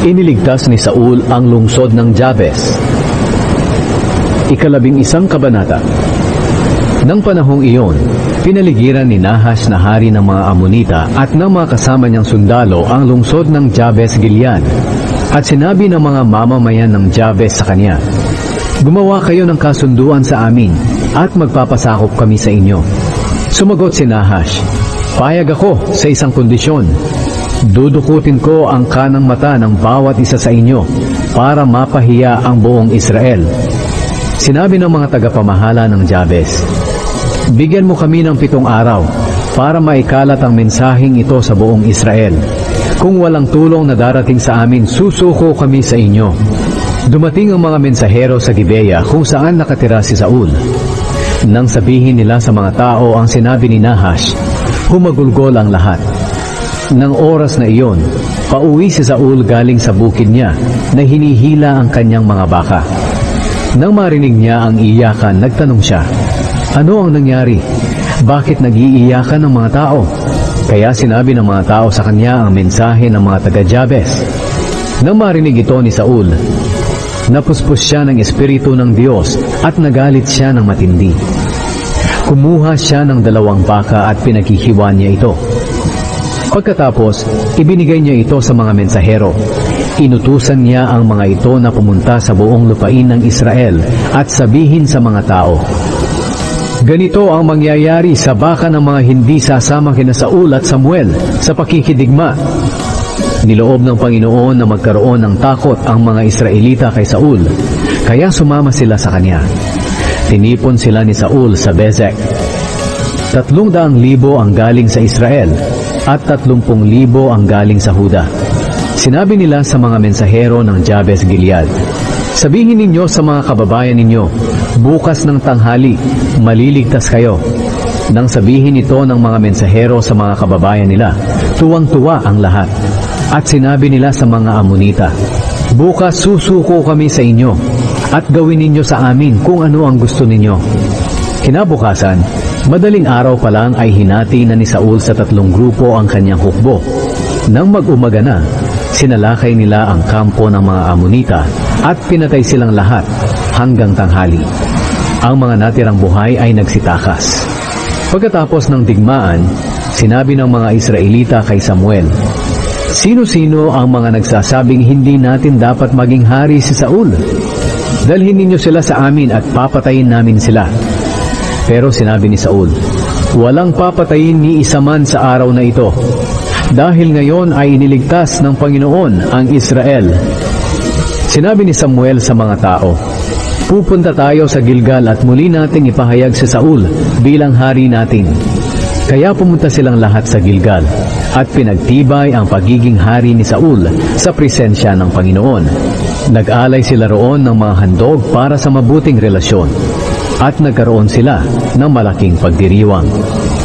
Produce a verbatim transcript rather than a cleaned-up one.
Iniligtas ni Saul ang lungsod ng Jabes. Ikalabing isang kabanata. Nang panahong iyon, pinaligiran ni Nahash na hari ng mga Amonita at ng mga kasama niyang sundalo ang lungsod ng Jabes Gilead. At sinabi ng mga mamamayan ng Jabes sa kanya, "Gumawa kayo ng kasunduan sa amin at magpapasakop kami sa inyo." Sumagot si Nahash, "Payag ako sa isang kondisyon. Dudukutin ko ang kanang mata ng bawat isa sa inyo para mapahiya ang buong Israel." Sinabi ng mga tagapamahala ng Jabes, "Bigyan mo kami ng pitong araw para maikalat ang mensaheng ito sa buong Israel. Kung walang tulong na darating sa amin, susuko kami sa inyo." Dumating ang mga mensahero sa Gibeya kung saan nakatira si Saul. Nang sabihin nila sa mga tao ang sinabi ni Nahash, humagulgol ang lahat. Nang oras na iyon, pauwi si Saul galing sa bukid niya na hinihila ang kanyang mga baka. Nang marinig niya ang iyakan, nagtanong siya, "Ano ang nangyari? Bakit nag-iiyakan ng mga tao?" Kaya sinabi ng mga tao sa kanya ang mensahe ng mga taga-Jabes. Nang marinig ito ni Saul, napuspos siya ng Espiritu ng Diyos at nagalit siya ng matindi. Kumuha siya ng dalawang baka at pinaghihiwa niya ito. Pagkatapos, ibinigay niya ito sa mga mensahero. Inutusan niya ang mga ito na pumunta sa buong lupain ng Israel at sabihin sa mga tao, "Ganito ang mangyayari sa baka ng mga hindi sasama kina Saul at Samuel sa pakikidigma." Niloob ng Panginoon na magkaroon ng takot ang mga Israelita kay Saul, kaya sumama sila sa kanya. Tinipon sila ni Saul sa Bezek. Tatlong daang libo ang galing sa Israel at tatlumpung libo ang galing sa Huda. Sinabi nila sa mga mensahero ng Jabes Gilead, "Sabihin ninyo sa mga kababayan ninyo, bukas ng tanghali, maliligtas kayo." Nang sabihin ito ng mga mensahero sa mga kababayan nila, tuwang-tuwa ang lahat. At sinabi nila sa mga Amonita, "Bukas susuko kami sa inyo at gawin ninyo sa amin kung ano ang gusto ninyo." Kinabukasan, madaling araw pa lang ay hinati na ni Saul sa tatlong grupo ang kanyang hukbo. Nang mag-umaga na, sinalakay nila ang kampo ng mga Amonita at pinatay silang lahat hanggang tanghali. Ang mga natirang buhay ay nagsitakas. Pagkatapos ng digmaan, sinabi ng mga Israelita kay Samuel, "Sino-sino ang mga nagsasabing hindi natin dapat maging hari si Saul? Dalhin ninyo sila sa amin at papatayin namin sila." Pero sinabi ni Saul, "Walang papatayin ni isa man sa araw na ito, dahil ngayon ay iniligtas ng Panginoon ang Israel." Sinabi ni Samuel sa mga tao, "Pupunta tayo sa Gilgal at muli nating ipahayag si Saul bilang hari natin." Kaya pumunta silang lahat sa Gilgal at pinagtibay ang pagiging hari ni Saul sa presensya ng Panginoon. Nag-alay sila roon ng mga handog para sa mabuting relasyon at nagkaroon sila ng malaking pagdiriwang.